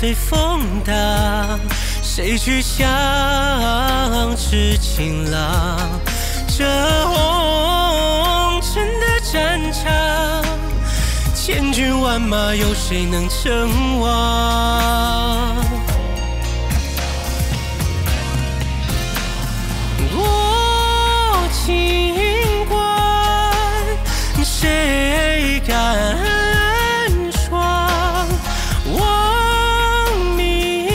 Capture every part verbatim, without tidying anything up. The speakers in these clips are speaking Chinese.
随风荡，谁去想知情郎？这红尘的战场，千军万马，有谁能称王？过情关，谁敢闯？望明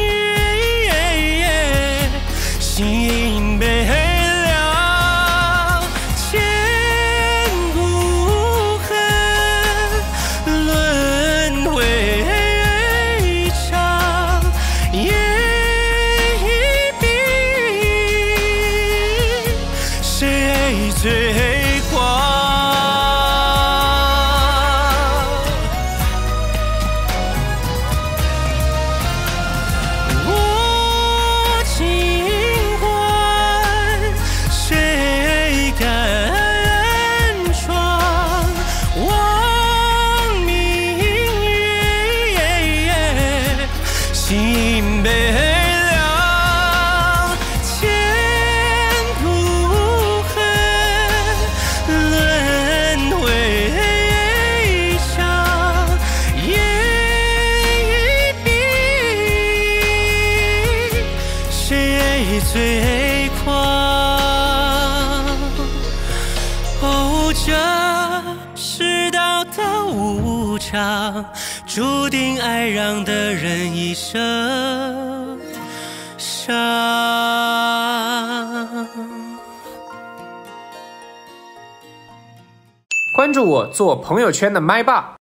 月，心悲凉。千古恨，轮回长。夜一笔，谁最狂？我情关，谁敢闯？望明月，心悲凉。千古恨，轮回长。夜一笔，谁最狂？哦，这世道的无常，注定爱让的人一生伤。 关注我，做朋友圈的麦霸。